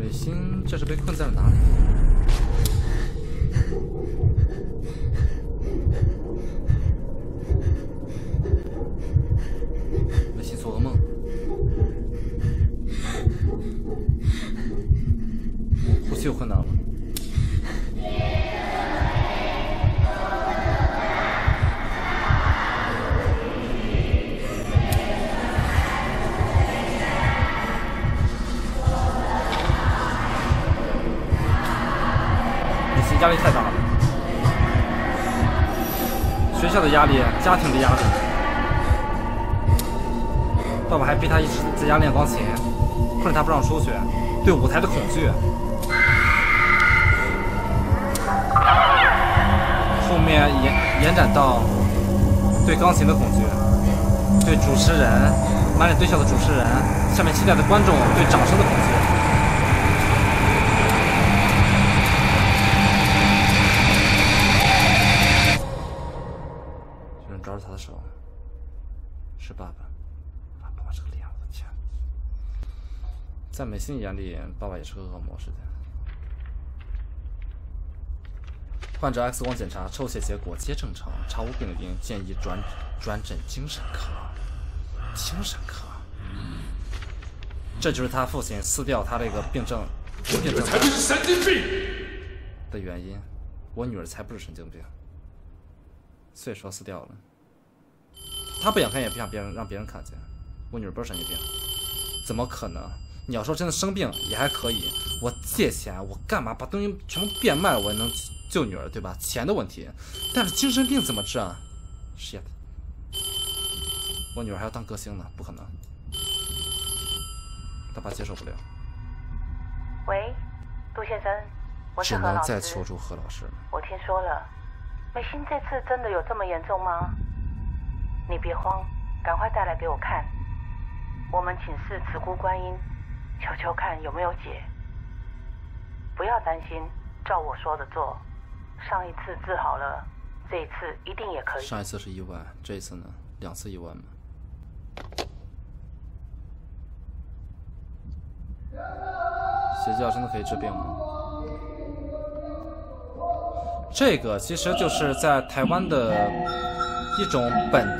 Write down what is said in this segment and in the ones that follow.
美心这是被困在了哪里？美心做噩梦，呼吸有困难了。压力太大了，学校的压力，家庭的压力，爸爸还逼他一直在家练钢琴，困着他不让出去，对舞台的恐惧，后面延展到对钢琴的恐惧，对主持人满脸堆笑的主持人，下面期待的观众对掌声的恐惧。抓住他的手，是爸爸。爸爸这个脸，我的天！在美心眼里，爸爸也是个恶魔似的。患者 X 光检查，抽血结果皆正常，查无病因，建议转诊精神科。精神科，这就是他父亲撕掉他这个病症才不是神经病的原因。我女儿才不是神经病，所以说撕掉了。他不想看，也不想让别人看见。我女儿不是神经病，怎么可能？你要说真的生病也还可以，我借钱，我干嘛把东西全部变卖，我也能救女儿，对吧？钱的问题。但是精神病怎么治啊 ？shit！ 我女儿还要当歌星呢，不可能。他爸接受不了。 喂，杜先生，我是只能何老师。 再求助何老师了。 我听说了，美心这次真的有这么严重吗？你别慌，赶快带来给我看。我们请示慈姑观音，求求看有没有解。不要担心，照我说的做。上一次治好了，这一次一定也可以。 上一次是意外，这一次呢，2次意外嘛。邪教真的可以治病吗？这个其实就是在台湾的一种本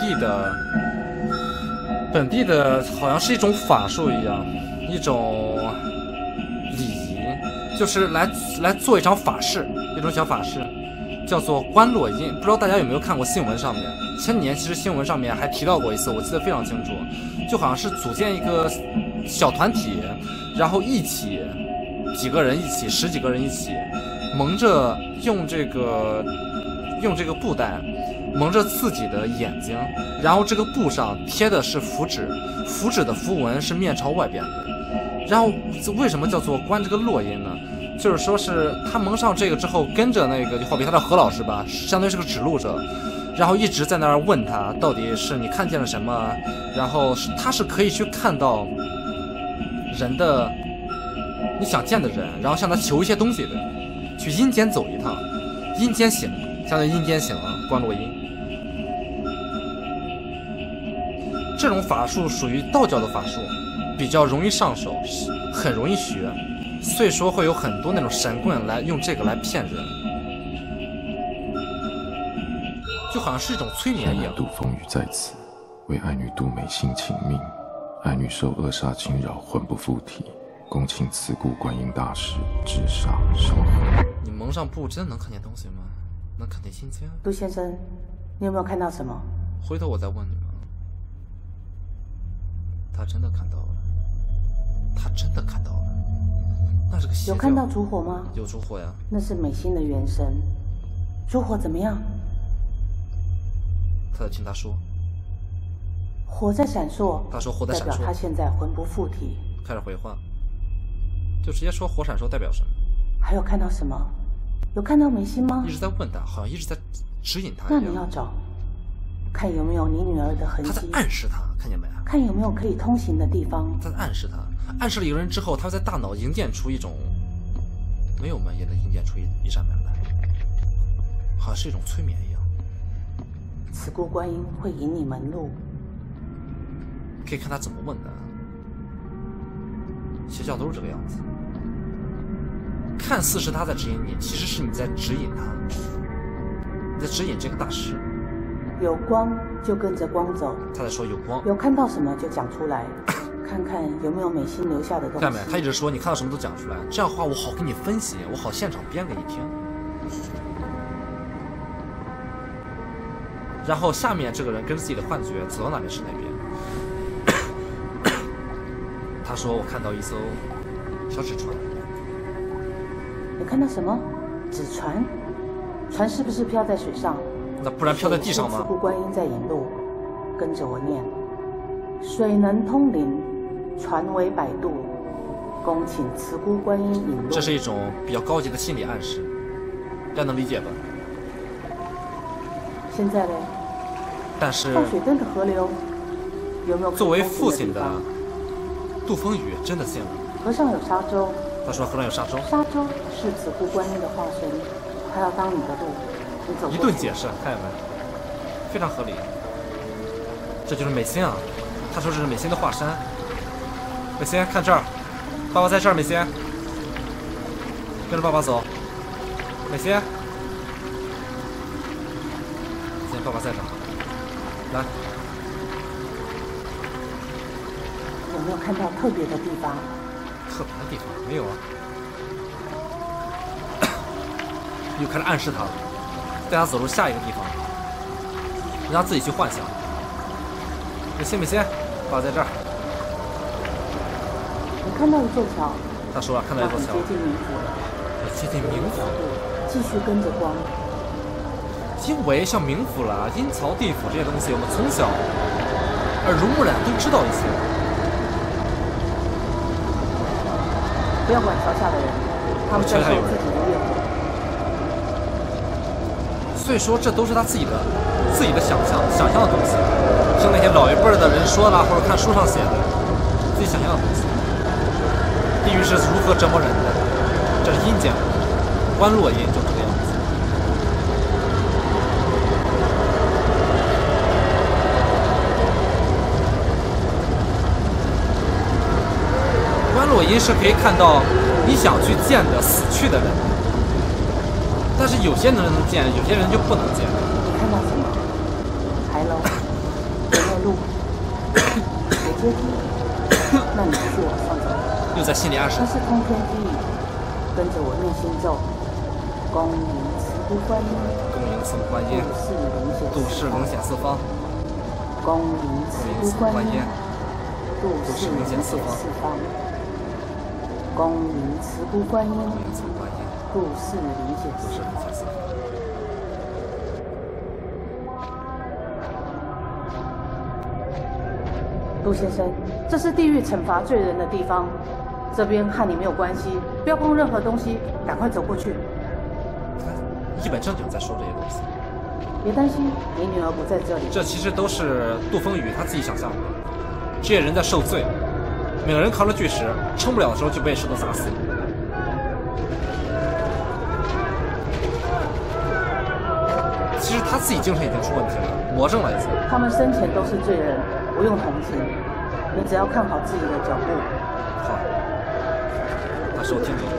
地的，好像是一种法术一样，一种礼仪，就是来做一场法事，一种小法事，叫做观落阴。不知道大家有没有看过新闻上面？前几年其实新闻上面还提到过一次，我记得非常清楚，就好像是组建一个小团体，然后一起几个人一起，10几个人一起，蒙着用这个布袋蒙着自己的眼睛，然后这个布上贴的是符纸，符纸的符文是面朝外边的。然后为什么叫做观这个落阴呢？就是说是他蒙上这个之后，跟着那个就好比他的何老师吧，相当于是个指路者，然后一直在那儿问他到底是你看见了什么，然后他是可以去看到人的你想见的人，然后向他求一些东西的，去阴间走一趟，阴间行，相当于阴间行啊，观落阴。这种法术属于道教的法术，比较容易上手，很容易学，所以说会有很多那种神棍来用这个来骗人，就好像是一种催眠一样。 杜风雨在此，为爱女杜美心请命，爱女受扼杀侵扰，魂不附体，恭请慈姑观音大士治煞收魂。 你蒙上布真的能看见东西吗？能看见心间？ 杜先生，你有没有看到什么？ 回头我再问你们。他真的看到了，他真的看到了，那是个邪教。 有看到烛火吗？ 有烛火呀。 那是美心的元神。烛火怎么样？ 他在听他说。 火在闪烁。 他说火在闪烁， 代表他现在魂不附体。 开始回话，就直接说火闪烁代表什么？ 还有看到什么？有看到美心吗？ 一直在问他，好像一直在指引他一样。 那你要找，看有没有你女儿的痕迹。 他在暗示他，看见没？ 看有没有可以通行的地方。 他在暗示他，暗示了一个人之后，他会在大脑营建出一种没有门也能营建出一扇门来，好像是一种催眠一样。 慈姑观音会引你门路， 可以看他怎么问的。邪教都是这个样子。 看似是他在指引你，其实是你在指引他，你在指引这个大师。 有光就跟着光走。 他在说有光， 有看到什么就讲出来，看看有没有美心留下的东西。 看到没？他一直说你看到什么都讲出来，这样的话我好给你分析，我好现场编给你听。然后下面这个人跟自己的幻觉走到哪边是哪边。他说我看到一艘小纸船。 你看到什么？纸船？船是不是飘在水上？ 那不然飘在地上吗？ 慈姑观音在引路，跟着我念：水能通灵，船为摆渡，恭请慈姑观音引路。 这是一种比较高级的心理暗示，大家能理解吧？ 现在嘞？ 但是放水灯的河流有没有？ 作为父亲的杜风雨真的信了。 河上有沙洲。 他说河上有沙洲。 沙洲是慈姑观音的化身，他要当你的路。 一顿解释，看见没？非常合理。这就是美心啊！他说这是美心的化身。美心，看这儿，爸爸在这儿。美心，跟着爸爸走。美心，今天爸爸在这儿。来， 有没有看到特别的地方？ 特别的地方没有啊。又开始暗示他了。带他走入下一个地方，让他自己去幻想。美心，美心，爸爸在这儿。 你看到一座桥。 他说看到一座桥。 接近冥府了。 接近冥府。 继续跟着光。 因为像冥府啦、阴曹地府这些东西，我们从小耳濡目染都知道一些。 不要管桥下的人，他们在说自己的愿望。 所以说，这都是他自己的想象的东西，听那些老一辈的人说啦，或者看书上写的，自己想象的东西。地狱是如何折磨人的？这是阴间，观落阴就这个样子。观落阴是可以看到你想去见的死去的人。但是有些人能见，有些人就不能见。 你看到什么？牌楼？有没有路？有阶梯？那你继续往上走。 又在心里暗示。 它是通天梯，跟着我念心咒：恭迎慈姑观音， 恭迎慈姑观音，度世灵显四方。 恭迎慈姑观音，度世灵显四方。恭迎慈姑观音，度世灵显四方。杜先生，这是地狱惩罚罪人的地方，这边和你没有关系，不要碰任何东西，赶快走过去。 一本正经在说这些东西。 别担心，你女儿不在这里。 这其实都是杜风雨他自己想象的，这些人在受罪，每个人扛着巨石，撑不了的时候就被石头砸死。其实他自己精神已经出问题了，魔怔了已经。 他们生前都是罪人，不用同情，你只要看好自己的脚步。 好，他说听听。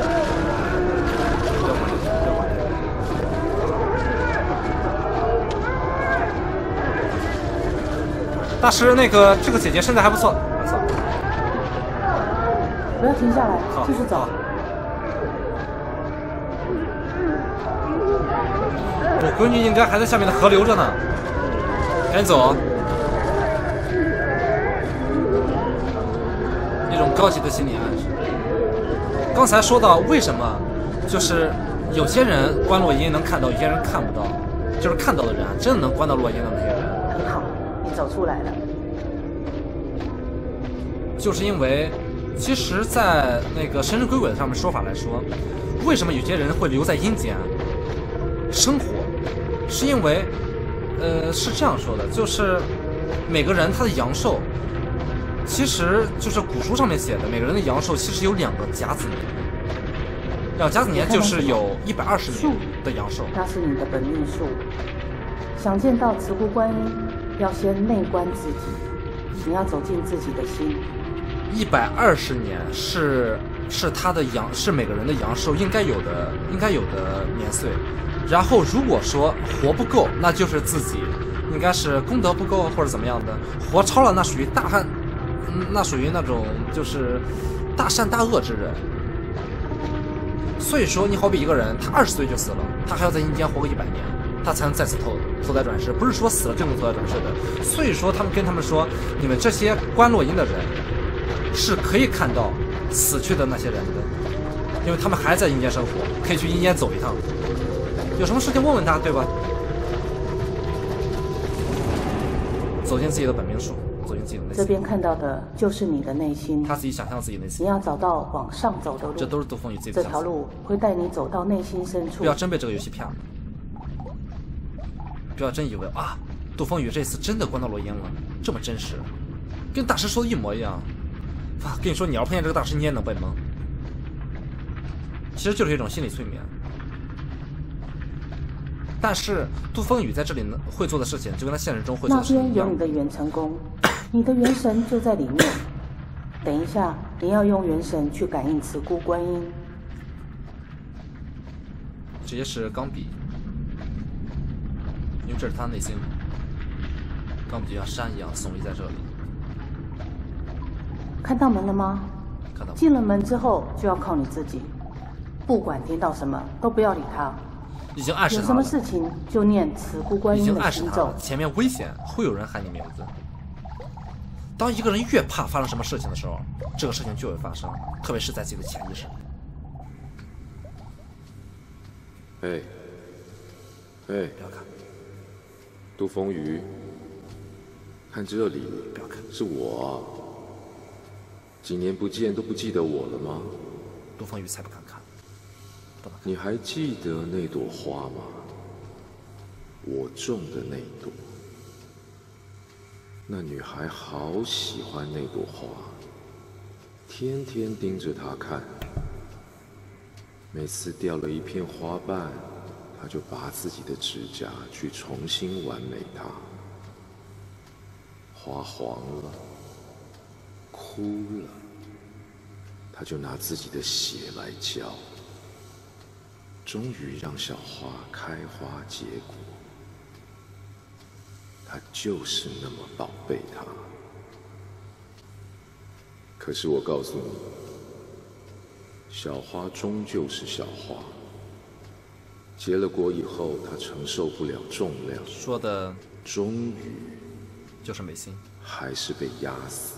大师，那个这个姐姐身材还不错，不错。 不要停下来，继续走。 我闺女应该还在下面的河流着呢，赶紧走。一种高级的心理暗示。刚才说到为什么，就是有些人观落阴能看到，有些人看不到，就是看到的人真的能观到落阴的那些人。 很好，你走出来了。 就是因为，其实，在那个神神鬼鬼的上面说法来说，为什么有些人会留在阴间生活，是因为，是这样说的，就是每个人他的阳寿，其实就是古书上面写的，每个人的阳寿其实有2个甲子年，2甲子年就是有120年的阳寿。 那是你的本命数。想见到慈姑观音，要先内观自己，你要走进自己的心。 120年是他的是每个人的阳寿应该有的年岁。然后如果说活不够，那就是自己应该是功德不够或者怎么样的，活超了那属于大汉，那属于那种就是大善大恶之人。所以说你好比一个人他20岁就死了，他还要在阴间活个100年，他才能再次投胎转世，不是说死了就能投胎转世的。所以说他们跟他们说，你们这些观落阴的人是可以看到死去的那些人的，因为他们还在阴间生活，可以去阴间走一趟，有什么事情问问他，对吧？走进自己的本命术，走进自己的内心。 这边看到的就是你的内心， 他自己想象自己内心。 你要找到往上走的路， 这都是杜峰宇自己的这条路会带你走到内心深处。 不要真被这个游戏骗了，不要真以为啊，杜峰宇这次真的关到落阴了，这么真实，跟大师说的一模一样。啊，跟你说，你要碰见这个大师，你也能被蒙。其实就是一种心理催眠。但是杜峰宇在这里呢会做的事情，就跟他现实中会做的事情一样。 那边有你的元成功，你的元神就在里面。等一下，你要用元神去感应慈姑观音。 直接是钢笔，因为这是他内心，钢笔就像山一样耸立在这里。 看到门了吗？ 看到。 进了门之后就要靠你自己，不管听到什么都不要理他。 已经暗示他了， 有什么事情就念慈姑观音的心咒。 前面危险，会有人喊你名字。当一个人越怕发生什么事情的时候，这个事情就会发生，特别是在自己的潜意识。 哎， 不要看， 杜峰宇，看这里， 不要看， 是我啊！几年不见都不记得我了吗？ 杜峰宇才不敢看。 你还记得那朵花吗？我种的那朵。那女孩好喜欢那朵花，天天盯着它看。每次掉了一片花瓣，她就拔自己的指甲去重新完美它。花黄了，枯了，她就拿自己的血来浇。终于让小花开花结果，他就是那么宝贝它。可是我告诉你，小花终究是小花，结了果以后，它承受不了重量， 说的终于就是美心， 还是被压死。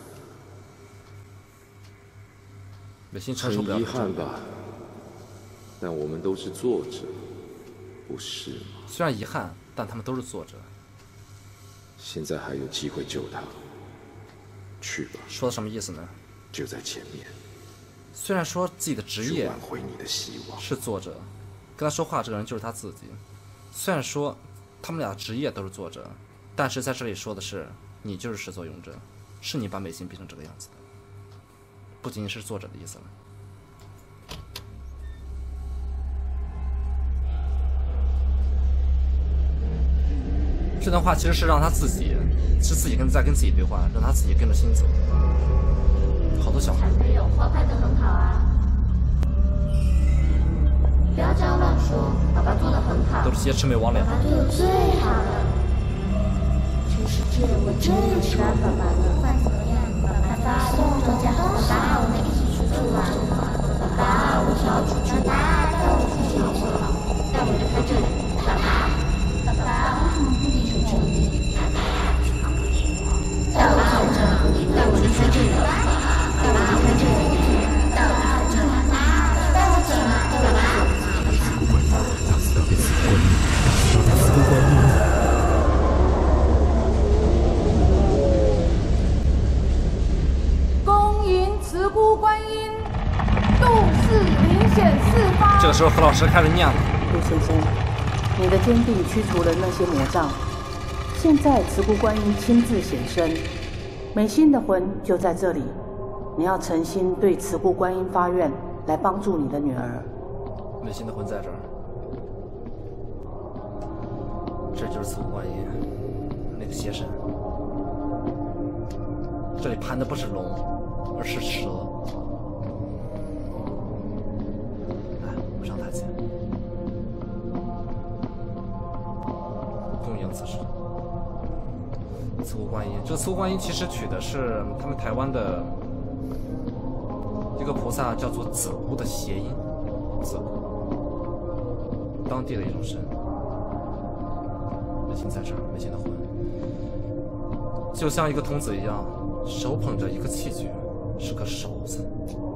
美心承受不了， 很遗憾吧。但我们都是作者，不是吗？ 虽然遗憾，但他们都是作者。 现在还有机会救他，去吧。 说的什么意思呢？ 就在前面。 虽然说自己的职业挽回你的希望是作者，跟他说话这个人就是他自己。虽然说他们俩的职业都是作者，但是在这里说的是你就是始作俑者，是你把美心逼成这个样子的，不仅仅是作者的意思了。这段话其实是让他自己，是自己在跟自己对话，让他自己跟着心走。好多小孩。 没有花拍得很好啊！不要这样乱说，爸爸做得很好。 都是些魑魅魍魉。 爸爸做得最好了。这个世界我真的喜欢爸爸了。不管怎么样，爸爸送我回家，爸爸我们一起出去玩。爸爸我想要出去玩，带我出去好不好？带我离开这里，爸爸。爸爸，为什么不离开这里？爸爸，带我走着，带我离开这里。爸爸，离开这里，带我离开这里。带我走嘛，爸爸。 恭迎慈姑观音，度世明显四方。 这个时候何老师开始念了。 陆先生，你的坚定驱除了那些魔障，现在慈姑观音亲自显身，美心的魂就在这里，你要诚心对慈姑观音发愿，来帮助你的女儿。 美心的魂在这儿，这就是慈姑观音，那个邪神。这里盘的不是龙， 而是蛇。来，我们上台前，恭迎此时。慈湖观音，这个慈湖观音其实取的是他们台湾的一个菩萨，叫做子姑的谐音，子姑，当地的一种神。人心在这儿，人心的魂，就像一个童子一样，手捧着一个器具，是个手子，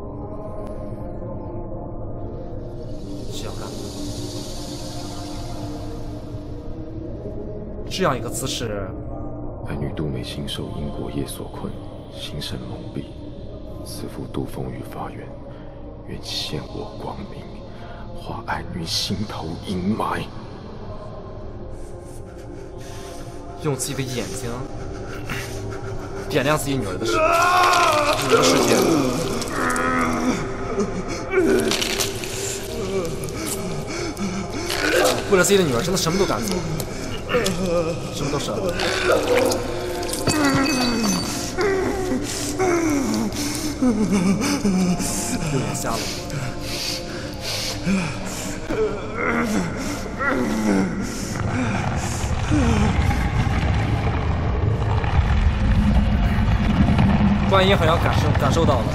是要干嘛？这样一个姿势。 爱女杜美心受因果业所困，心神蒙蔽，此父度风于法缘，愿现我光明，化爱女心头阴霾。 用自己的眼睛点亮自己女儿的世界，为了自己的女儿，真的什么都敢做，什么都舍得。右眼瞎了。观音好像感受到了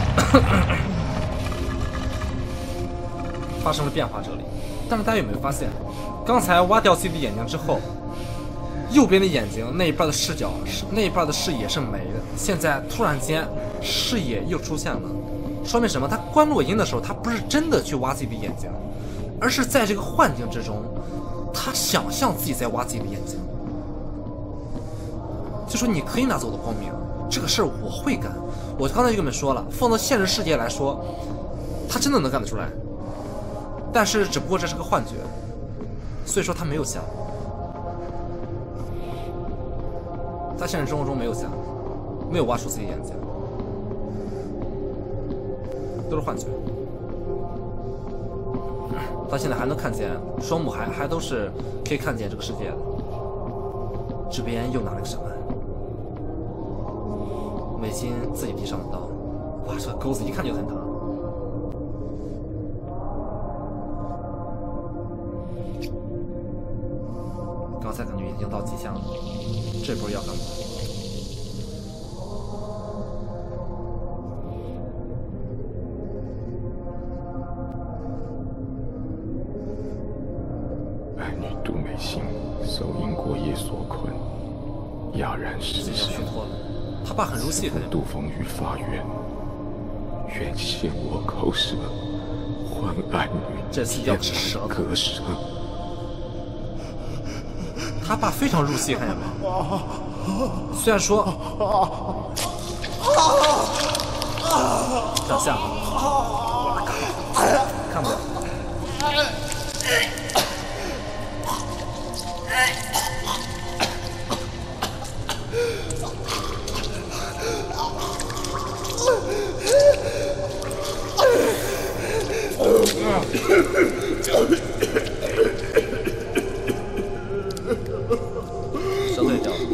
发生了变化这里，但是大家有没有发现，刚才挖掉自己的眼睛之后，右边的眼睛那一半的视角那一半的视野是没的，现在突然间视野又出现了，说明什么？他观落阴的时候，他不是真的去挖自己的眼睛，而是在这个幻境之中，他想象自己在挖自己的眼睛。就说你可以拿走我的光明，这个事儿我会干。我刚才就跟你们说了，放到现实世界来说，他真的能干得出来，但是只不过这是个幻觉，所以说他没有想，在现实生活中没有想，没有挖出自己眼睛，都是幻觉。到现在还能看见双目还都是可以看见这个世界的。这边又拿了个什么？美心自己递上了刀，哇，这个钩子一看就很大。刚才感觉已经到极限了，这波要干嘛？ 爱女杜美心受因果业所困，哑然失声。 他爸很入戏， 度风于法缘，愿现我口舌，还爱女这次要吃舌头。 割舌。 他爸非常入戏，看见没？虽然说长相，我靠，看不了。舌头也掉了。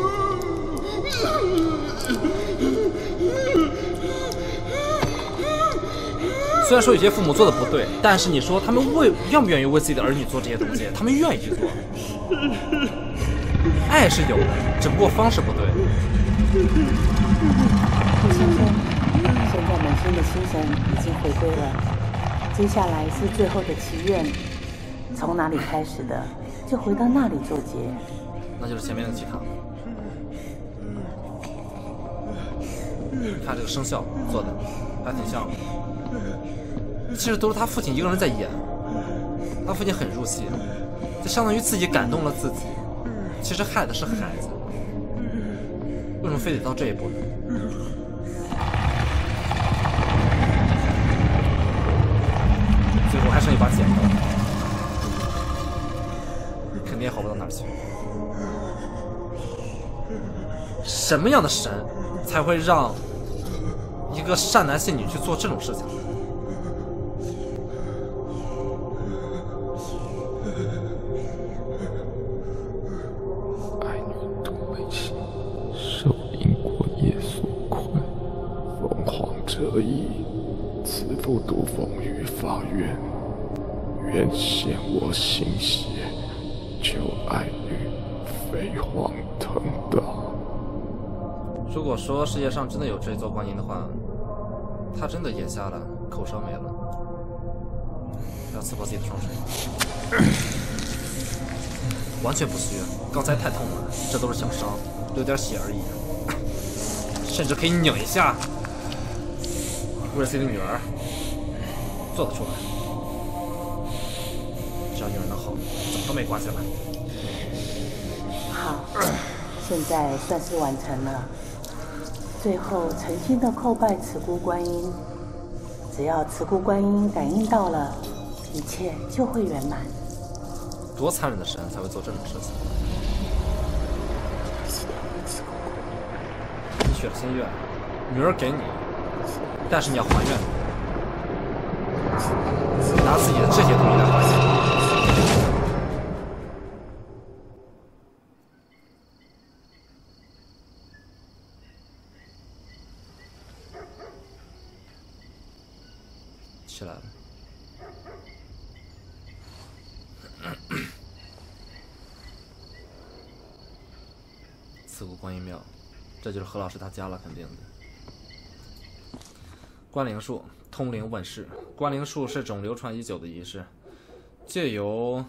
虽然说有些父母做的不对，但是你说他们愿不愿意为自己的儿女做这些东西？他们愿意去做，爱是有的，只不过方式不对。 顾先生，现在美心的心神已经回归了，接下来是最后的祈愿，从哪里开始的，就回到那里做结。 那就是前面的祭坛。看这个声效做的还挺像的，其实都是他父亲一个人在演，他父亲很入戏，就相当于自己感动了自己，其实害的是孩子，为什么非得到这一步呢？最后还剩一把剪刀，肯定也好不到哪儿去。什么样的神才会让一个善男信女去做这种事情？ 爱女杜美心受因果业所困，凤凰者矣，此复独奉于法院，愿显我心血，求爱女飞黄腾达。 如果说世界上真的有这座观音的话，他真的眼瞎了，口舌没了，要刺破自己的双手，完全不虚，刚才太痛了，这都是小伤，流点血而已，甚至可以拧一下，为了自己的女儿做得出来，只要女儿能好，怎么都没关系了。 好，现在算是完成了。最后诚心的叩拜慈姑观音，只要慈姑观音感应到了，一切就会圆满。 多残忍的神才会做这种事情！你许了心愿，女儿给你，但是你要还愿，拿自己的这些东西来还愿。起来了。慈姑观音庙，这就是何老师他家了，肯定的。观灵术，通灵问世。观灵术是种流传已久的仪式，借由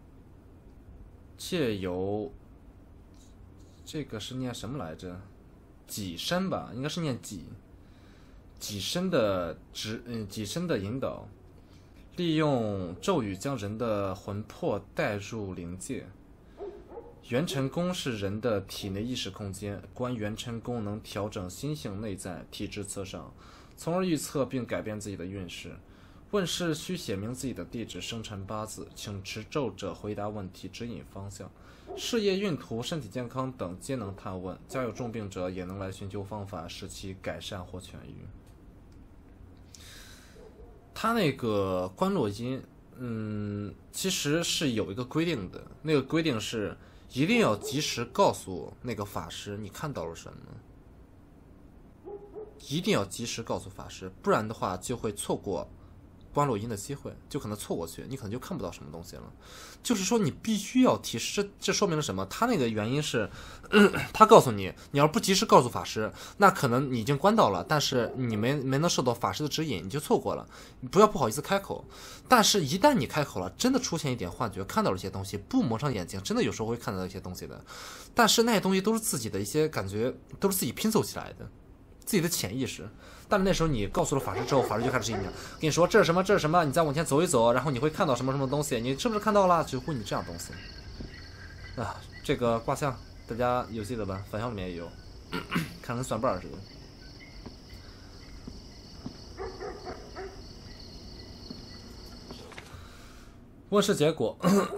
这个是念什么来着？己身吧，应该是念己身的引导，利用咒语将人的魂魄带入灵界。元辰宫是人的体内意识空间，观元辰宫能调整心性内在体质磁场，从而预测并改变自己的运势。问世需写明自己的地址、生辰八字，请持咒者回答问题，指引方向。事业运途、身体健康等皆能探问，家有重病者也能来寻求方法，使其改善或痊愈。他那个观落阴，其实是有一个规定的，那个规定是一定要及时告诉那个法师你看到了什么，一定要及时告诉法师，不然的话就会错过观落阴的机会，就可能错过去，你可能就看不到什么东西了。就是说你必须要提示，这说明了什么？他那个原因是，他告诉你，你要不及时告诉法师，那可能你已经观到了，但是你没能受到法师的指引，你就错过了。你不要不好意思开口，但是一旦你开口了，真的出现一点幻觉，看到了一些东西，不蒙上眼睛，真的有时候会看到一些东西的。但是那些东西都是自己的一些感觉，都是自己拼凑起来的，自己的潜意识。但是那时候你告诉了法师之后，法师就开始指引你，跟你说这是什么，这是什么，你再往前走一走，然后你会看到什么什么东西，你是不是看到了？就问你这样东西。啊，这个卦象大家有记得吧？返校里面也有，看跟算瓣似的。问世结果，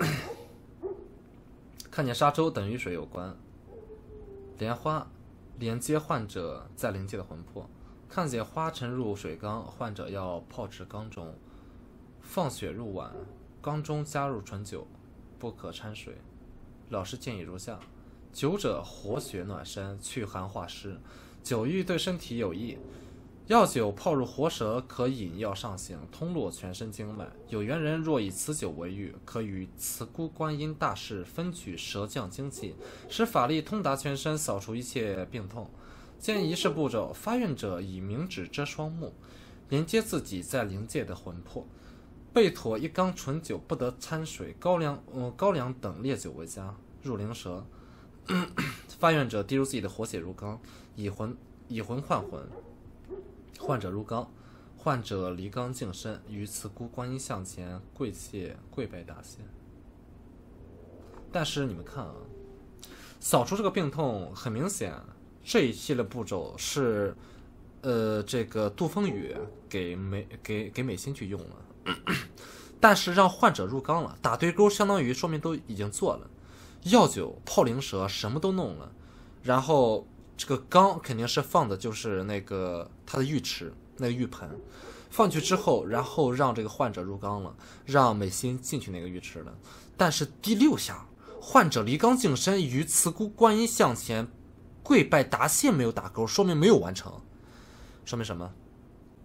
看见沙洲等与水有关，莲花连接患者在灵界的魂魄。看见花沉入水缸，患者要泡至缸中，放血入碗，缸中加入纯酒，不可掺水。老师建议如下：酒者活血暖身，去寒化湿，酒浴对身体有益。药酒泡入活蛇，可引药上行，通络全身经脉。有缘人若以此酒为浴，可与慈姑观音大士分取蛇降精气，使法力通达全身，扫除一切病痛。建议仪式步骤：发愿者以明纸遮双目，连接自己在灵界的魂魄，备妥一缸纯酒，不得掺水、高粱等烈酒为佳。入灵蛇，发愿者滴入自己的活血入缸，以魂换魂。患者入缸，患者离缸净身，于慈姑观音像前跪拜答谢。但是你们看啊，扫除这个病痛，很明显。这一系列步骤是，这个杜风雨给美心去用了，但是让患者入缸了，打对勾，相当于说明都已经做了，药酒泡灵蛇什么都弄了，然后这个缸肯定是放的就是那个他的浴池那个浴盆，放去之后，然后让这个患者入缸了，让美心进去那个浴池了，但是第6下，患者离缸净身，于慈姑观音像前跪拜答谢没有打勾，说明没有完成。说明什么？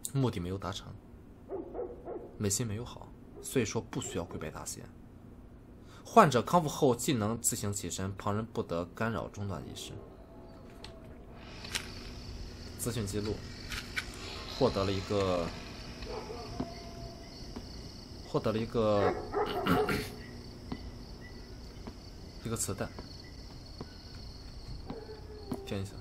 目的没有达成，美心没有好，所以说不需要跪拜大仙。患者康复后既能自行起身，旁人不得干扰中断仪式。资讯记录，获得了一个一个磁带，听一下。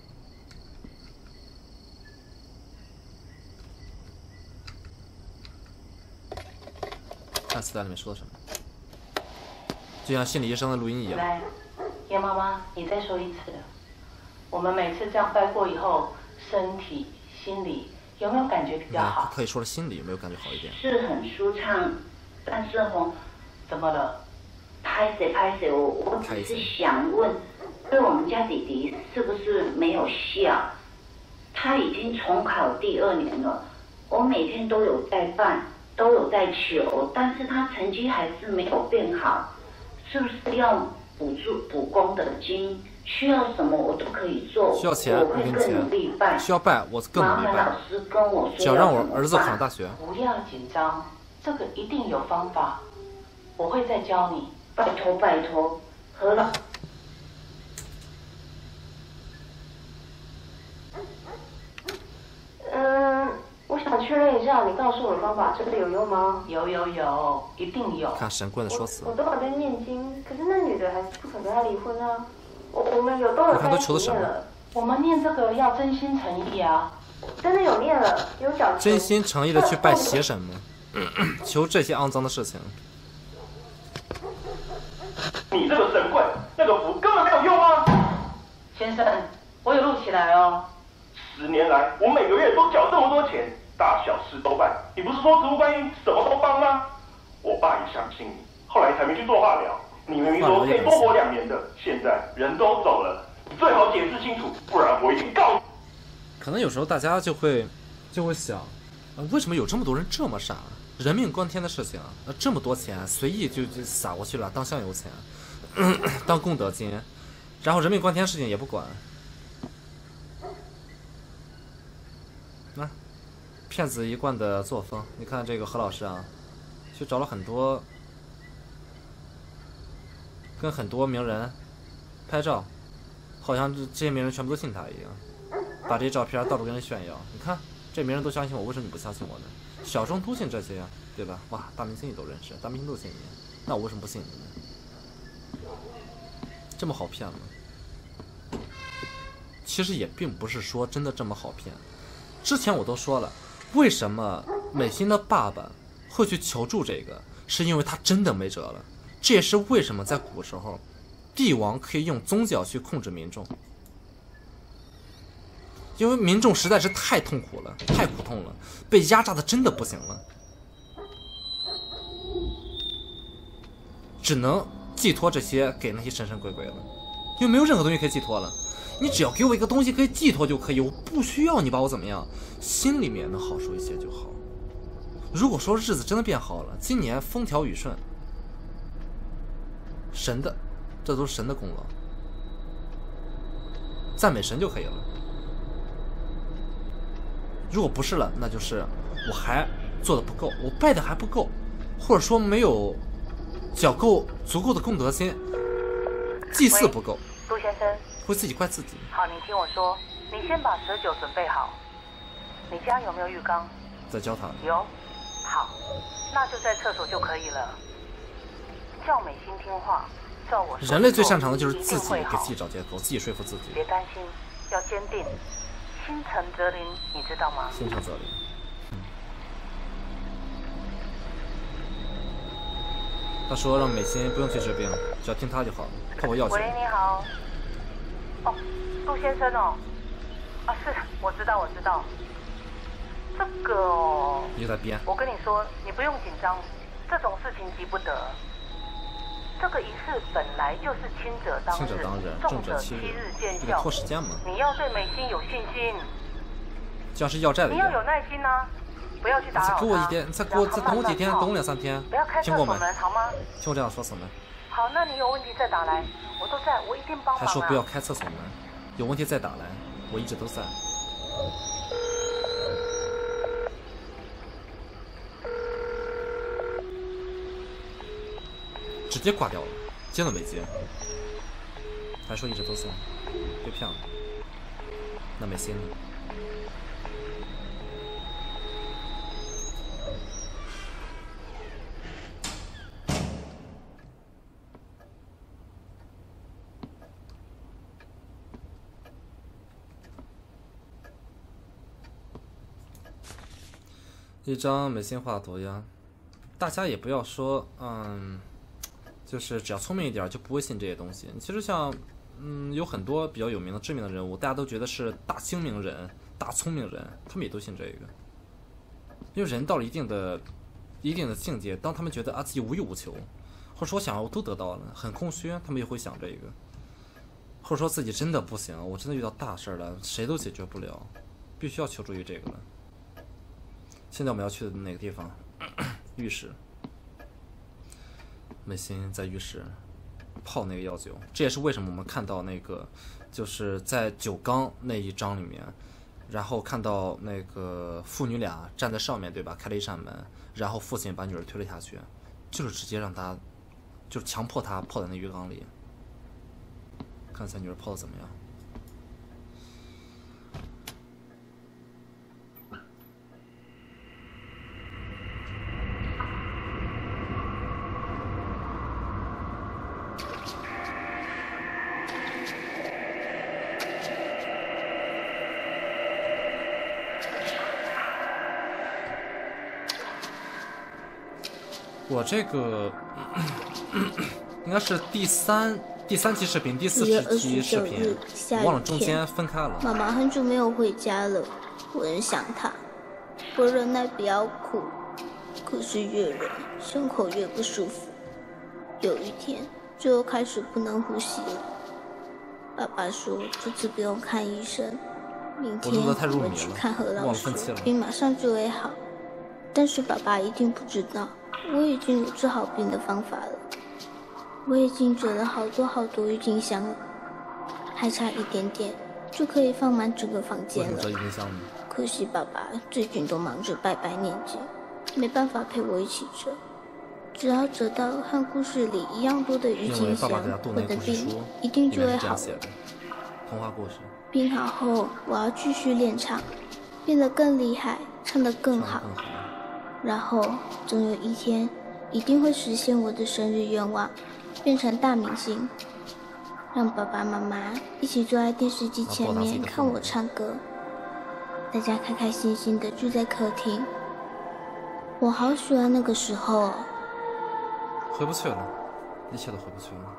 看磁带里面说了什么，就像心理医生的录音一样。 来，叶妈妈，你再说一次。我们每次这样拜过以后，身体、心理有没有感觉比较好？ 可以说是心里有没有感觉好一点？ 是很舒畅，但是怎么了？ 拍谁，我只是想问，对我们家弟弟是不是没有效？他已经重考第2年了，我每天都有在办，都有在求，但是他成绩还是没有变好，是不是要补功的经？需要什么我都可以做， 需要钱我会更努力拜。 需要拜我更努力拜。 麻烦老师跟我说， 只要让我儿子考上大学。 不要紧张，这个一定有方法，我会再教你。 拜托，何老。 我想确认一下，你告诉我的方法真的有用吗？ 有，一定有。 看神棍的说辞。 我都有在念经，可是那女的还是不肯跟他离婚啊。我们都有在一起念了。 我们念这个要真心诚意啊。 真的有念了，有缴钱。 真心诚意的去拜邪神们，求这些肮脏的事情。 你这个神棍，那个符根本没有用啊！ 先生，我有录起来哦。 10年来，我每个月都缴这么多钱，大小事都办。你不是说植物观音什么都帮吗？我爸也相信你，后来才没去做化疗。你明明说可以多活2年的，现在人都走了，你最好解释清楚，不然我一定告你。 可能有时候大家就会想，为什么有这么多人这么傻？人命关天的事情，这么多钱随意就撒过去了，当香油钱，当功德金，然后人命关天的事情也不管。那、骗子一贯的作风，你看这个何老师啊，去找了很多，跟很多名人拍照，好像这些名人全部都信他一样，把这些照片到处跟人炫耀。你看这名人都相信我，为什么你不相信我呢？小众都信这些呀，对吧？哇，大明星你都认识，大明星都信你，那我为什么不信你呢？这么好骗吗？其实也并不是说真的这么好骗。之前我都说了，为什么美心的爸爸会去求助这个，是因为他真的没辙了。这也是为什么在古时候，帝王可以用宗教去控制民众。因为民众实在是太痛苦了，太苦痛了，被压榨的真的不行了，只能寄托这些给那些神神鬼鬼了，因为没有任何东西可以寄托了。你只要给我一个东西可以寄托就可以，我不需要你把我怎么样，心里面能好受一些就好。如果说日子真的变好了，今年风调雨顺，神的，这都是神的功劳，赞美神就可以了。如果不是了，那就是我还做的不够，我拜的还不够，或者说没有缴够足够的功德心，祭祀不够。 陆先生， 会自己怪自己。 好，你听我说，你先把蛇酒准备好。你家有没有浴缸？ 在教堂。 有。好，那就在厕所就可以了。叫美心听话，照我说。 人类最擅长的就是自己给自己找借口，自己说服自己。 别担心，要坚定。心诚则灵，你知道吗？ 心诚则灵。他说让美心不用去治病，只要听他就好了，看我要钱。 喂，你好。哦，陆先生哦。啊，是，我知道。这个哦。 你在编。 我跟你说，你不用紧张，这种事情急不得。这个仪式本来就是轻者当日，重者7日见效。 拖时间嘛。 你要对美心有信心。 像是要债的一样。你要有耐心啊，不要去打扰他。 再给我一点，再等我几天，等我2-3天。 不要开厕所门，好吗？ 听我这样说死没？ 好，那你有问题再打来，我都在，我一定帮忙。 还说不要开厕所门，有问题再打来，我一直都在。 直接挂掉了，接都没接，还说一直都在，被骗了。那美心呢？一张美心画的图呀，大家也不要说，就是只要聪明一点就不会信这些东西。其实像，有很多比较有名的知名的人物，大家都觉得是大精明人、大聪明人，他们也都信这个。因为人到了一定的境界，当他们觉得自己无欲无求，或者说我想要我都得到了，很空虚，他们也会想这个。或者说自己真的不行，我真的遇到大事了，谁都解决不了，必须要求助于这个了。现在我们要去的哪个地方？浴室。美心在浴室泡那个药酒，这也是为什么我们看到那个就是在酒缸那一章里面，然后看到那个父女俩站在上面，对吧？开了一扇门，然后父亲把女儿推了下去，就是直接让她，就是强迫她泡在那浴缸里，看一下女儿泡的怎么样。我这个应该是第三期视频，第40期视频，我忘了中间分开了。 妈妈很久没有回家了，我很想她。我忍耐不要哭，可是越忍胸口越不舒服。有一天就开始不能呼吸了。爸爸说这次不用看医生，明天我去看何老师，病马上就会好。但是爸爸一定不知道。我已经有治好病的方法了，我已经折了好多郁金香了，还差一点点就可以放满整个房间了。可惜爸爸最近都忙着拜拜念经，没办法陪我一起折。只要折到和故事里一样多的郁金香，我的病一定就会好了。 童话故事。 病好后，我要继续练唱，变得更厉害，唱得更好。然后总有一天一定会实现我的生日愿望，变成大明星，让爸爸妈妈一起坐在电视机前面看我唱歌，大家开开心心的聚在客厅。我好喜欢那个时候哦。 回不去了，一切都回不去了。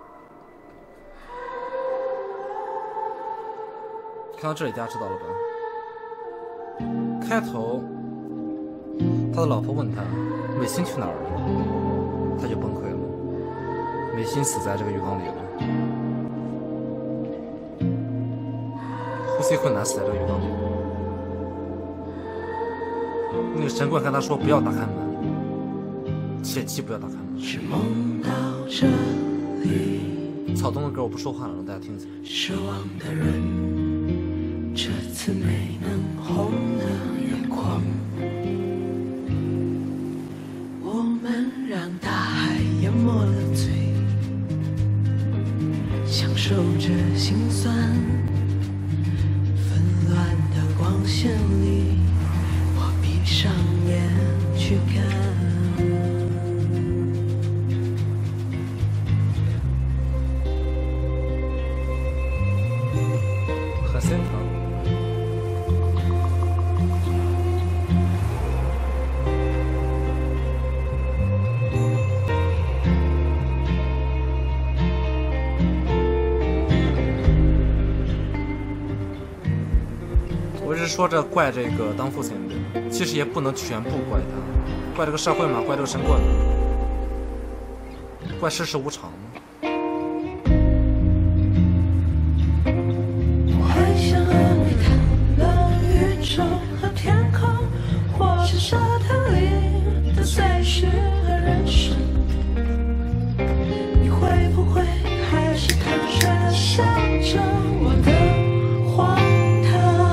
看到这里大家知道了吧？开头他的老婆问他美心去哪儿了，他就崩溃了。美心死在这个浴缸里了，呼吸困难死在这个浴缸里了。那个神棍跟他说不要打开门，切记不要打开门。草东的歌我不说话了，让大家听一下。失望的人这次没能红了眼眶，我们让大海淹没了嘴，享受着心酸，纷乱的光线里，我闭上眼去看。很心疼。我是说着怪这个当父亲的，其实也不能全部怪他，怪这个社会嘛，怪这个神棍，怪世事无常。我还想和你看了宇宙和天空，或是沙滩里的碎石和人生，你会不会还是坦率地想着我的荒唐？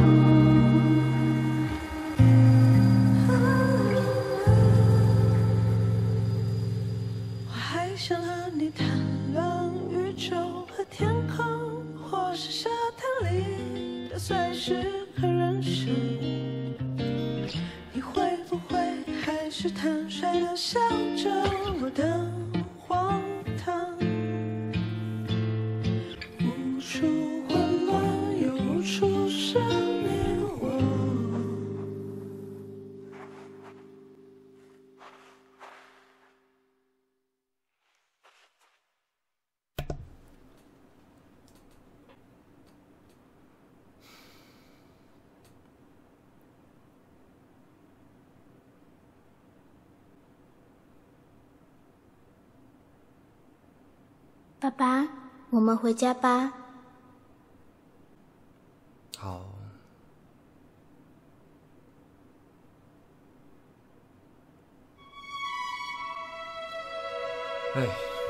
爸爸，我们回家吧。 好。哎，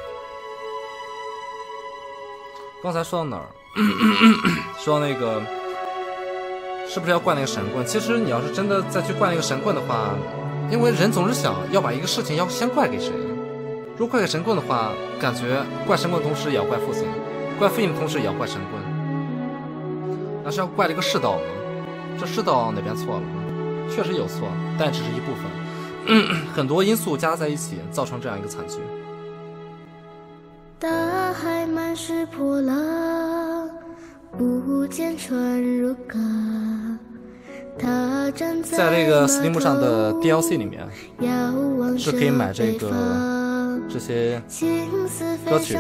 刚才说到哪儿？说到那个，是不是要怪那个神棍？其实你要是真的再去怪那个神棍的话，因为人总是想要把一个事情要先怪给谁。如果怪给神棍的话，感觉怪神棍的同时也要怪父亲，怪父亲的同时也要怪神棍。那是要怪这个世道呢？这世道哪边错了？确实有错，但只是一部分，很多因素加在一起造成这样一个惨剧。 大海满是波浪，不见船如歌。他站在这个 Steam 上的 DLC 里面是可以买这些歌曲的，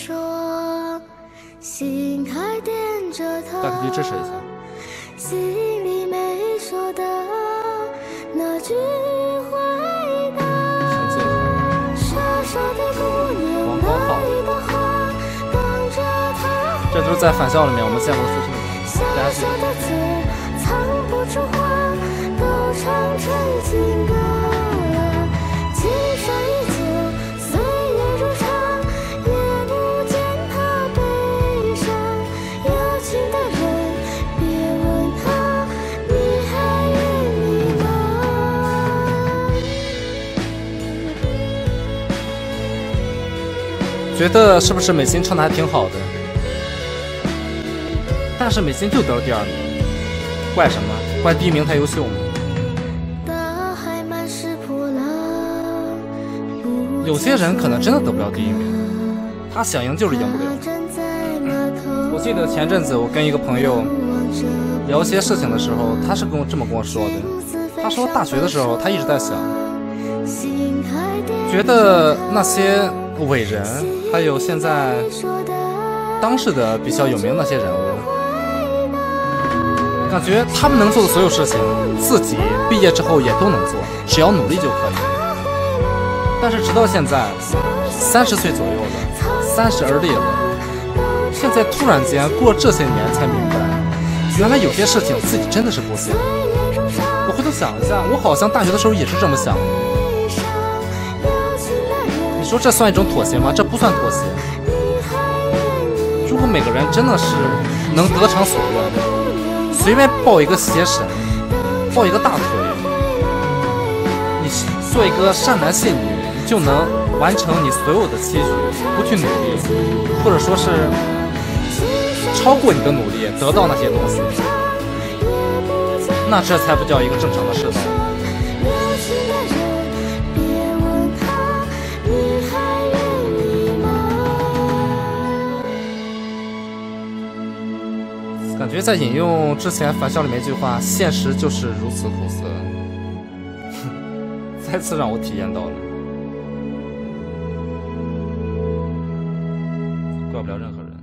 大家可以支持一下。 心里没说的那句回答，傻傻的姑娘哪里的花，等着她。 这都是在返校里面我们见过的事情，大家记得。 藏不住话，都唱成情歌。青山依旧，岁月如常，也不见他悲伤。有情的人，别问他，你还愿意吗？觉得是不是美心唱的还挺好的？但是美心就得了第2名。怪什么？怪第1名太优秀吗？有些人可能真的得不了第1名，他想赢就是赢不了。我记得前阵子我跟一个朋友聊一些事情的时候，他是这么跟我说的。他说大学的时候他一直在想，觉得那些伟人还有现在当世的比较有名的那些人物，感觉他们能做的所有事情，自己毕业之后也都能做，只要努力就可以。但是直到现在，30岁左右了，30而立了，现在突然间过了这些年才明白，原来有些事情自己真的是不行。我回头想一下，我好像大学的时候也是这么想的。你说这算一种妥协吗？这不算妥协。如果每个人真的是能得偿所愿，随便抱一个邪神，抱一个大腿，你做一个善男信女，你就能完成你所有的期许，不去努力，或者说是超过你的努力得到那些东西，那这才不叫一个正常的世道。感觉在引用之前返校里面一句话，现实就是如此苦涩，再次让我体验到了，怪不了任何人。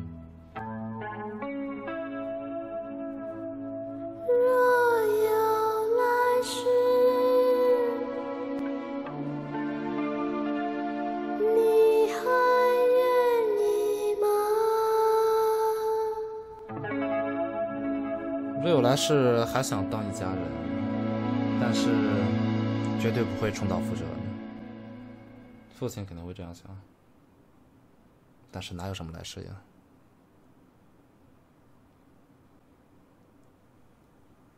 若有来世还想当一家人，但是绝对不会重蹈覆辙的。父亲肯定会这样想，但是哪有什么来世呀？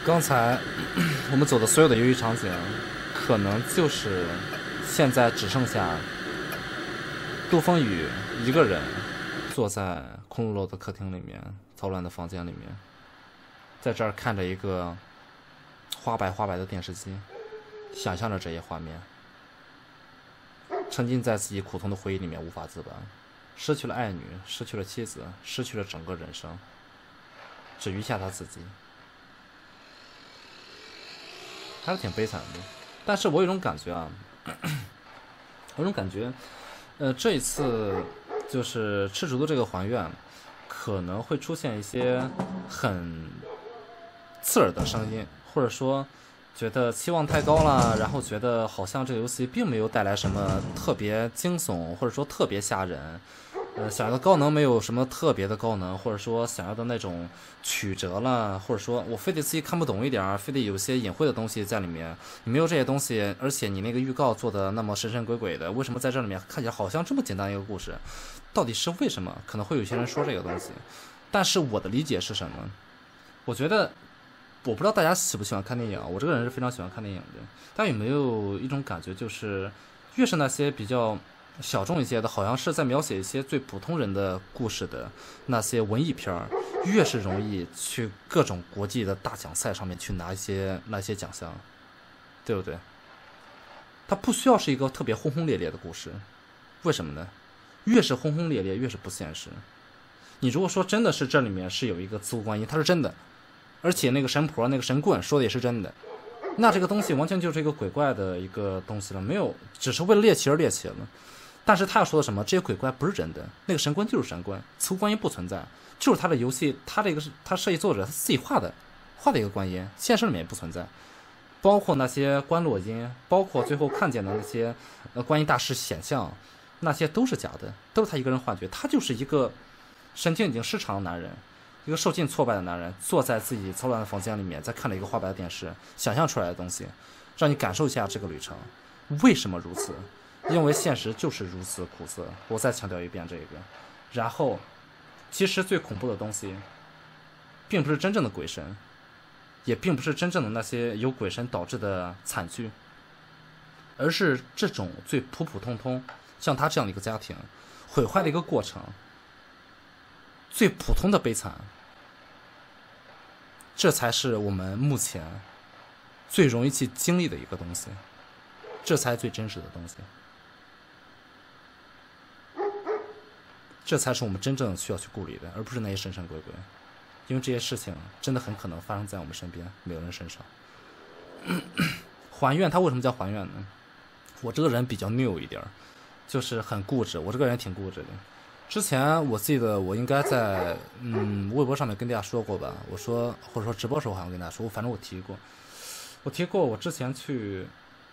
刚才我们走的所有的游戏场景，可能就是现在只剩下杜峰宇一个人坐在空落落的客厅里面，嘈乱的房间里面，在这儿看着一个花白的电视机，想象着这些画面，沉浸在自己苦痛的回忆里面无法自拔，失去了爱女，失去了妻子，失去了整个人生，只余下他自己，还是挺悲惨的。但是我有一种感觉啊，有种感觉，这一次就是赤足的这个还愿，可能会出现一些很刺耳的声音，或者说觉得期望太高了，然后觉得好像这个游戏并没有带来什么特别惊悚，或者说特别吓人。想要的高能没有什么特别的高能，或者说想要的那种曲折了，或者说我非得自己看不懂一点，非得有些隐晦的东西在里面。你没有这些东西，而且你那个预告做的那么神神鬼鬼的，为什么在这里面看起来好像这么简单一个故事？到底是为什么？可能会有些人说这个东西，但是我的理解是什么？我觉得，我不知道大家喜不喜欢看电影，我这个人是非常喜欢看电影的。大家有没有一种感觉，就是越是那些比较小众一些的，好像是在描写一些最普通人的故事的那些文艺片，越是容易去各种国际的大奖赛上面去拿那些奖项，对不对？它不需要是一个特别轰轰烈烈的故事，为什么呢？越是轰轰烈烈，越是不现实。你如果说真的是这里面是有一个慈湖观音，它是真的，而且那个神婆那个神棍说的也是真的，那这个东西完全就是一个鬼怪的一个东西了，没有只是为了猎奇而猎奇了。但是他要说的什么？这些鬼怪不是真的，那个神官就是神官，慈湖观音不存在，就是他的游戏，他这个是他设计作者他自己画的一个观音，现实里面也不存在。包括那些观落音，包括最后看见的那些观音大师显像，那些都是假的，都是他一个人幻觉。他就是一个神经已经失常的男人，一个受尽挫败的男人，坐在自己嘈乱的房间里面，在看了一个花白的电视，想象出来的东西，让你感受一下这个旅程。为什么如此？因为现实就是如此苦涩，我再强调一遍这个。然后，其实最恐怖的东西，并不是真正的鬼神，也并不是真正的那些由鬼神导致的惨剧，而是这种最普普通通，像他这样的一个家庭，毁坏的一个过程，最普通的悲惨，这才是我们目前最容易去经历的一个东西，这才是最真实的东西。这才是我们真正需要去顾虑的，而不是那些神神鬼鬼，因为这些事情真的很可能发生在我们身边每个人身上。还愿它为什么叫还愿呢？我这个人比较拗一点，就是很固执，我这个人挺固执的。之前我记得我应该在微博上面跟大家说过吧，我说或者说直播时候好像跟大家说，反正我提过我之前去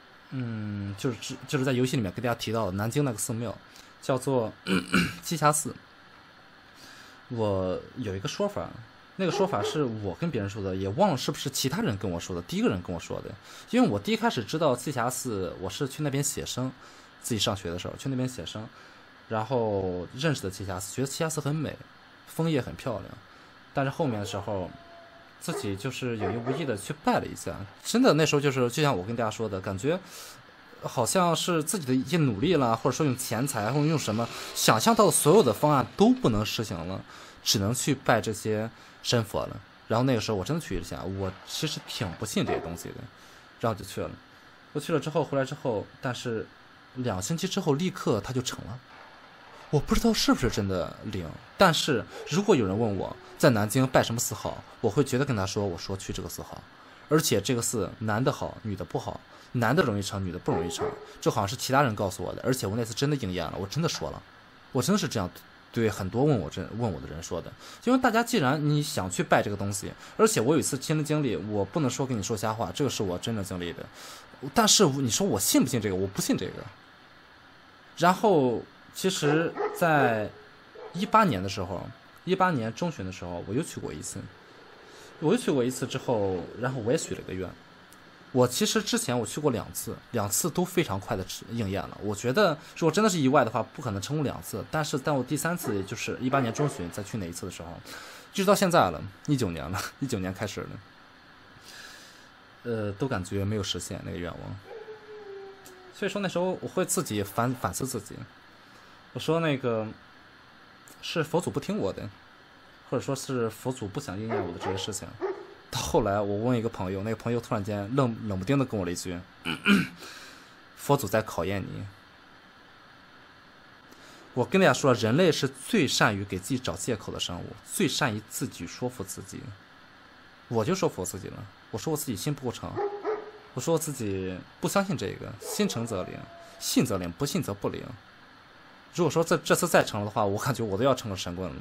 就是在游戏里面跟大家提到的南京那个寺庙叫做栖霞寺。我有一个说法，那个说法是我跟别人说的，也忘了是不是其他人跟我说的，第一个人跟我说的。因为我第一开始知道栖霞寺，我是去那边写生，自己上学的时候去那边写生，然后认识的栖霞寺，觉得栖霞寺很美，枫叶很漂亮。但是后面的时候自己就是有意无意的去拜了一下，真的那时候就是就像我跟大家说的，感觉好像是自己的一些努力了，或者说用钱财或者用什么想象到的所有的方案都不能实行了，只能去拜这些神佛了。然后那个时候我真的去了一下，我其实挺不信这些东西的，然后就去了。我去了之后回来之后，但是2星期之后立刻它就成了。我不知道是不是真的灵，但是如果有人问我在南京拜什么寺好，我会绝对跟他说，我说去这个寺好，而且这个寺男的好女的不好，男的容易成女的不容易成，这好像是其他人告诉我的，而且我那次真的应验了，我真的说了，我真的是这样对很多问我的人说的。因为大家既然你想去拜这个东西，而且我有一次亲身经历，我不能说跟你说瞎话，这个是我真的经历的，但是你说我信不信这个，我不信这个。然后其实在18年的时候，18年中旬的时候，我又去过一次之后，然后我也许了个愿。我其实之前我去过2次都非常快的应验了。我觉得如果真的是意外的话，不可能成功2次。但是在我第3次，也就是18年中旬再去那一次的时候，一直到现在了，19年了，19年开始了。 都感觉没有实现那个愿望。所以说那时候我会自己反思自己，我说那个是佛祖不听我的，或者说是佛祖不想应验我的这些事情。到后来我问一个朋友，那个朋友突然间冷不丁的跟我了一句佛祖在考验你。我跟大家说，人类是最善于给自己找借口的生物，最善于自己说服自己。我就说服我自己了，我说我自己心不够诚，我说我自己不相信这个，心诚则灵，信则灵，不信则不灵。如果说这次再成了的话，我感觉我都要成个神棍了。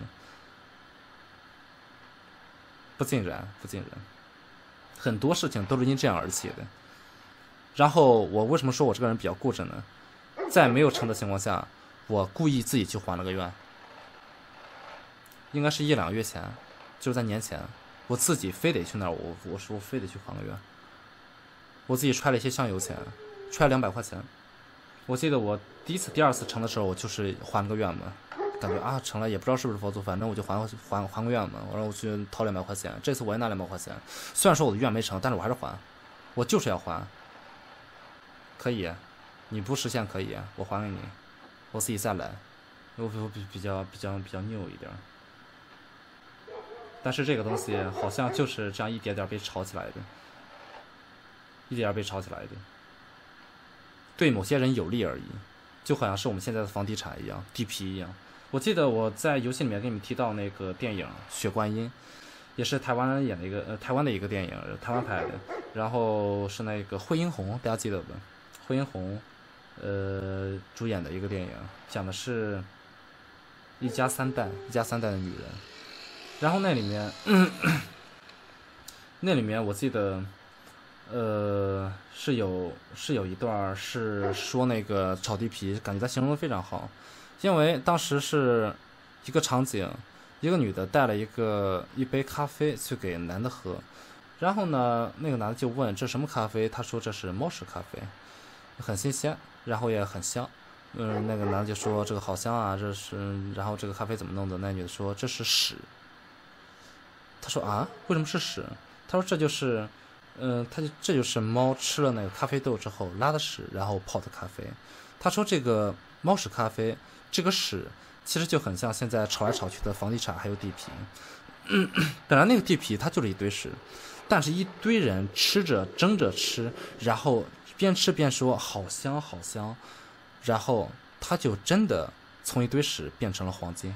不尽然，很多事情都是因这样而起的。然后我为什么说我这个人比较固执呢？在没有成的情况下，我故意自己去还了个愿，应该是1-2个月前，就是在年前，我自己非得去那儿，我说非得去还个愿。我自己揣了一些香油钱，揣了200块钱。我记得我第一次、第二次成的时候，我就是还了个愿嘛，感觉啊成了，也不知道是不是佛祖，反正我就还个愿嘛。然后我去掏200块钱，这次我也拿200块钱。虽然说我的愿没成，但是我还是还，我就是要还。可以，你不实现可以，我还给你，我自己再来。我比较拗一点。但是这个东西好像就是这样一点点被炒起来的，对某些人有利而已，就好像是我们现在的房地产一样，地皮一样。我记得我在游戏里面跟你们提到那个电影《血观音》，也是台湾演的台湾的一个电影，台湾拍的，然后是那个惠英红，大家记得不？惠英红主演的一个电影，讲的是一家三代的女人。然后那里面我记得是有一段是说那个炒地皮，感觉他形容的非常好。因为当时是一个场景，一个女的带了一杯咖啡去给男的喝，然后呢那个男的就问这什么咖啡，他说这是猫屎咖啡，很新鲜，然后也很香。那个男的就说这个好香啊，这是，然后这个咖啡怎么弄的？那女的说这是屎。他说啊，为什么是屎？他说这就是这就是猫吃了那个咖啡豆之后拉的屎，然后泡的咖啡。他说这个猫屎咖啡，这个屎其实就很像现在炒来炒去的房地产还有地皮。本来那个地皮它就是一堆屎，但是一堆人吃着争着吃，然后边吃边说好香好香，然后它就真的从一堆屎变成了黄金。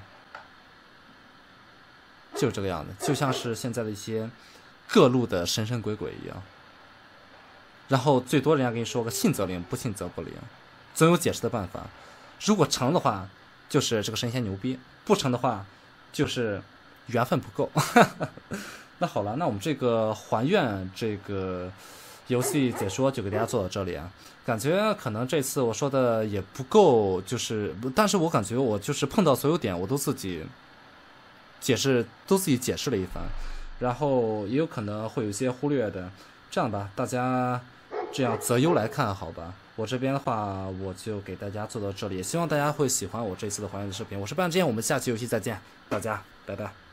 就是这个样子，就像是现在的一些各路的神神鬼鬼一样。然后最多人家跟你说个信则灵，不信则不灵，总有解释的办法。如果成的话，就是这个神仙牛逼；不成的话，就是缘分不够。那好了，那我们这个还愿这个游戏解说就给大家做到这里啊。感觉可能这次我说的也不够，但是我感觉我就是碰到所有点我都自己解释了一番，然后也有可能会有一些忽略的。这样吧，大家这样择优来看好吧。我这边的话我就给大家做到这里，也希望大家会喜欢我这次的还原的视频。我是半之燕，我们下期游戏再见，大家拜拜。